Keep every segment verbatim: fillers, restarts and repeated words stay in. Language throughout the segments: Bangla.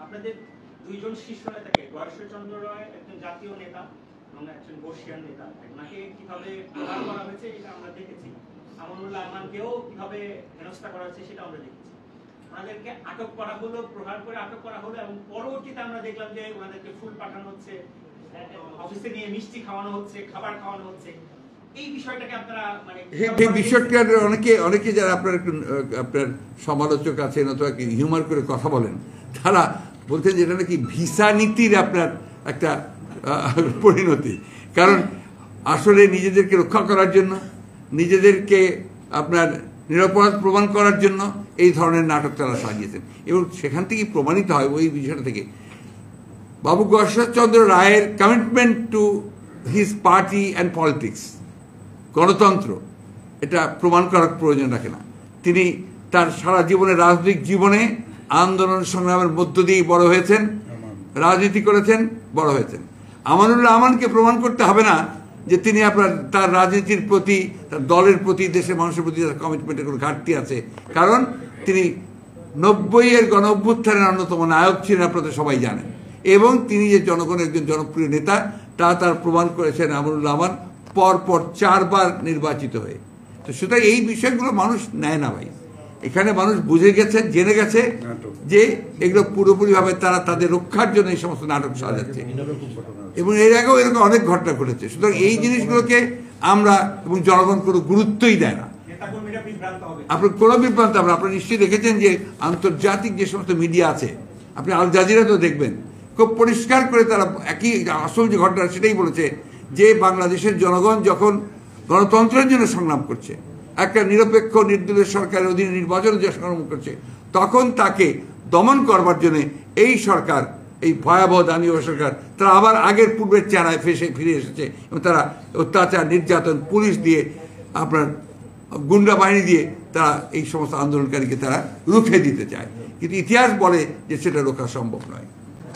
আপনাদের দুইজন শীর্ষ নেতাকে গয়েশ্বরচন্দ্র রায় একজন জাতীয় নেতা এবং একজন বর্ষিয়ান নেতা, ওনাকে কিভাবে প্রহার করা হয়েছে এটা আমরা দেখেছি। আমানুল্লাহ আমানকেও কিভাবে হেনস্থা করা হয়েছে সেটা আমরা দেখেছি। ওনাদেরকে আটক করা হলো, প্রহার করে আটক করা হলো, এবং পরবর্তীতে আমরা দেখলাম যে ওনাদেরকে ফুল পাঠানো হচ্ছে, অফিসে নিয়ে মিষ্টি খাওয়ানো হচ্ছে, খাবার খাওয়ানো হচ্ছে। এই বিষয়টাকে আপনারা মানে এই বিষয়টা অনেকে অনেকে যারা আপনার আপনার সমালোচক আছেন অথবা হিউমার করে কথা বলেন, তারা বলছেন যে এটা নাকি ভিসা নীতির আপনার একটা পরিণতি। কারণ আসলে নিজেদেরকে রক্ষা করার জন্য, নিজেদেরকে আপনার নিরপরাধ প্রমাণ করার জন্য এই ধরনের নাটক তারা সাজিয়েছেন, এবং সেখান থেকেই প্রমাণিত হয় ওই বিষয়টা থেকে বাবু গয়েশ্বরচন্দ্র রায়ের commitment to his party and politics, গণতন্ত্র, এটা প্রমাণ করার প্রয়োজন রাখে না। তিনি তার সারা জীবনের রাজনৈতিক জীবনে আন্দোলন সংগ্রামের মধ্য দিয়েই বড় হয়েছেন, রাজনীতি করেছেন, বড় হয়েছেন। আমানুল্লাহ আমানকে প্রমাণ করতে হবে না যে তিনি আপনার তার রাজনীতির প্রতি, তার দলের প্রতি, দেশের মানুষের প্রতি তার কমিটমেন্টের কোনো ঘাটতি আছে, কারণ তিনি নব্বই এর গণ অভ্যুত্থানের অন্যতম নায়ক ছিলেন, আপনাদের সবাই জানেন, এবং তিনি যে জনগণের একজন জনপ্রিয় নেতা তা তার প্রমাণ করেছেন আমানুল্লাহ আমান পরপর চারবার নির্বাচিত হয়ে। তো সুতরাং এই বিষয়গুলো মানুষ নেয় না ভাই। এখানে মানুষ বুঝে গেছে, জেনে গেছে যে এগুলো পুরোপুরিভাবে তারা তাদের রক্ষার জন্য এই সমস্ত নাটক সাজাচ্ছে, এবং এর আগেও এরকম অনেক ঘটনা ঘটেছে। সুতরাং এই জিনিসগুলোকে আমরা এবং জনগণ কোনো গুরুত্বই দেয় না। আপনার কোনো বিভ্রান্ত হবে, আপনারা নিশ্চয়ই দেখেছেন যে আন্তর্জাতিক যে সমস্ত মিডিয়া আছে, আপনি আল জাজিরা তো দেখবেন, খুব পরিষ্কার করে তারা একই আসল যে ঘটনা সেটাই বলেছে যে বাংলাদেশের জনগণ যখন গণতন্ত্রের জন্য সংগ্রাম করছে, একটা নিরপেক্ষ নির্দলীয় সরকারের অধীনে নির্বাচনের জন্য সংগ্রাম করছে, তখন তাকে দমন করবার জন্য এই সরকার, এই ভয়াবহ দানীয় সরকার, তারা আবার আগের পূর্বের চেহারায় ফেসে ফিরে এসেছে, এবং তারা অত্যাচার, নির্যাতন, পুলিশ দিয়ে, আপনার গুন্ডা বাহিনী দিয়ে তারা এই সমস্ত আন্দোলনকারীকে তারা রুখে দিতে চায়। কিন্তু ইতিহাস বলে যে সেটা রোখা সম্ভব নয়।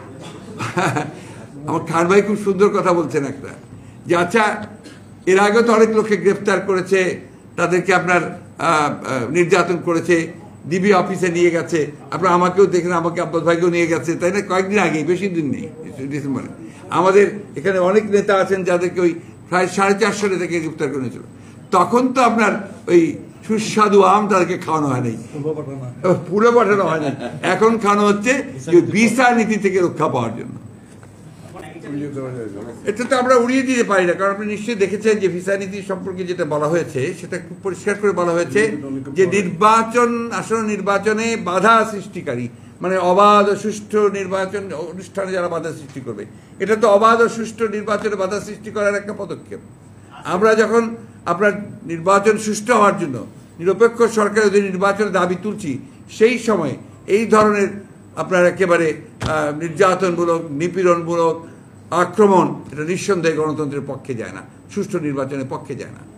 আমার খান ভাই খুব সুন্দর কথা বলছেন একটা, যে আচ্ছা এর আগে তো অনেক লোককে গ্রেফতার করেছে, তাদেরকে আপনার নির্যাতন করেছে, ডিবি অফিসে নিয়ে গেছে, আপনার আমাকেও দেখেন, আমাকে আব্বাস ভাইকেও নিয়ে গেছে, তাই না? কয়েকদিন আগেই, বেশি দিন নেই, ডিসেম্বরে। আমাদের এখানে অনেক নেতা আছেন যাদেরকে ওই প্রায় সাড়ে চারশো নেতাকে গ্রেফতার করেছিল। তখন তো আপনার ওই সুস্বাদু আম তাদেরকে খাওয়ানো হয় নাই, পুরো পাঠানো হয় না, এখন খাওয়ানো হচ্ছে ভিসা নীতি থেকে রক্ষা পাওয়ার জন্য। এটা তো আমরা উড়িয়ে দিতে পারি না, কারণ আপনি নিশ্চয়ই দেখেছেন যে ভিসা নীতি সম্পর্কে যেটা বলা হয়েছে সেটা খুব পরিষ্কার করে বলা হয়েছে যে নির্বাচন, আসলে নির্বাচনে বাধা সৃষ্টিকারী, মানে অবাধ ও সুষ্ঠু নির্বাচন অনুষ্ঠানে যারা বাধা সৃষ্টি করবে, এটা তো অবাধ ও সুষ্ঠু নির্বাচনে বাধা সৃষ্টি করার একটা পদক্ষেপ। আমরা যখন আপনার নির্বাচন সুষ্ঠু হওয়ার জন্য নিরপেক্ষ সরকারের অধীনে নির্বাচনের দাবি তুলছি, সেই সময় এই ধরনের আপনার একেবারে নির্যাতনমূলক, নিপীড়নমূলক আক্রমণ, এটা নিঃসন্দেহে গণতন্ত্রের পক্ষে যায় না, সুষ্ঠু নির্বাচনের পক্ষে যায় না।